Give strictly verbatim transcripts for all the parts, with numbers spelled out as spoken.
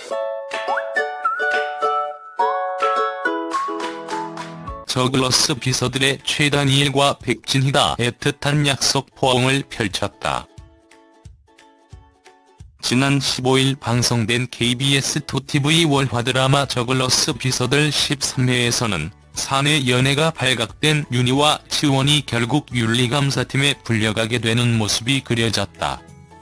저글러스 비서들의 최다니엘과 백진희가 애틋한 약속 포옹을 펼쳤다. 지난 십오일 방송된 케이비에스 투 티비 월화 드라마 저글러스 비서들 십삼 회에서는 사내 연애가 발각된 윤희와 치원이 결국 윤리감사팀에 불려가게 되는 모습이 그려졌다.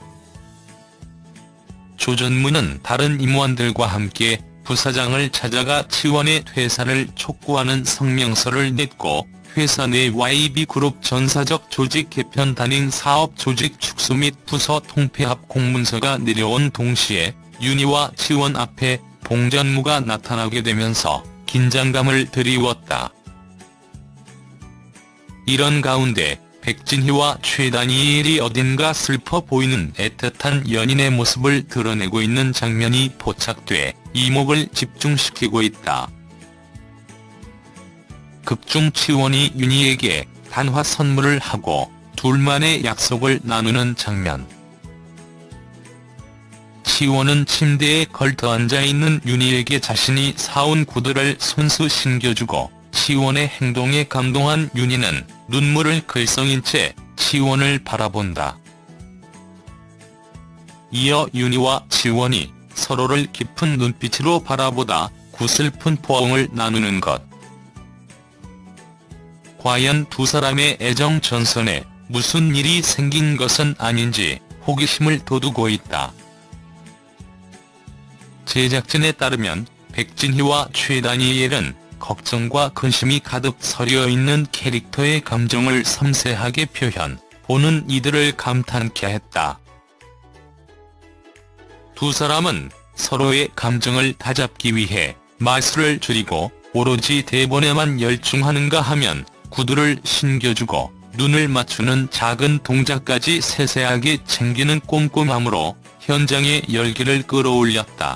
조전무는 다른 임원들과 함께 부사장을 찾아가 치원의 퇴사를 촉구하는 성명서를 냈고, 회사 내 와이비그룹 전사적 조직 개편 단행 사업 조직 축소 및 부서 통폐합 공문서가 내려온 동시에 윤희와 치원 앞에 봉전무가 나타나게 되면서 긴장감을 드리웠다. 이런 가운데 백진희와 최다니엘이 어딘가 슬퍼 보이는 애틋한 연인의 모습을 드러내고 있는 장면이 포착돼 이목을 집중시키고 있다. 극중 치원이 윤희에게 단화 선물을 하고 둘만의 약속을 나누는 장면. 치원은 침대에 걸터앉아있는 윤희에게 자신이 사온 구두를 손수 신겨주고, 치원의 행동에 감동한 윤희는 눈물을 글썽인 채 치원을 바라본다. 이어 윤희와 치원이 서로를 깊은 눈빛으로 바라보다 구슬픈 포옹을 나누는 것. 과연 두 사람의 애정 전선에 무슨 일이 생긴 것은 아닌지 호기심을 돋우고 있다. 제작진에 따르면 백진희와 최다니엘은 걱정과 근심이 가득 서려 있는 캐릭터의 감정을 섬세하게 표현, 보는 이들을 감탄케 했다. 두 사람은 서로의 감정을 다잡기 위해 말수를 줄이고 오로지 대본에만 열중하는가 하면 구두를 신겨주고 눈을 맞추는 작은 동작까지 세세하게 챙기는 꼼꼼함으로 현장의 열기를 끌어올렸다.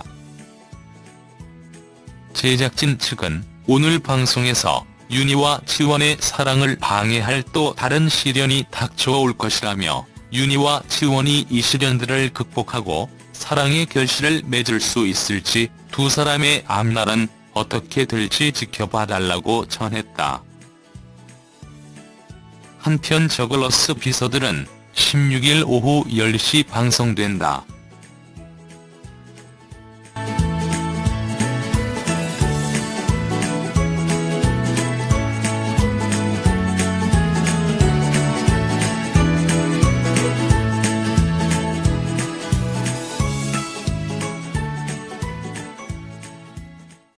제작진 측은 오늘 방송에서 윤희와 치원의 사랑을 방해할 또 다른 시련이 닥쳐올 것이라며, 윤희와 치원이 이 시련들을 극복하고 사랑의 결실을 맺을 수 있을지 두 사람의 앞날은 어떻게 될지 지켜봐달라고 전했다. 한편 저글러스 비서들은 십육일 오후 열 시 방송된다.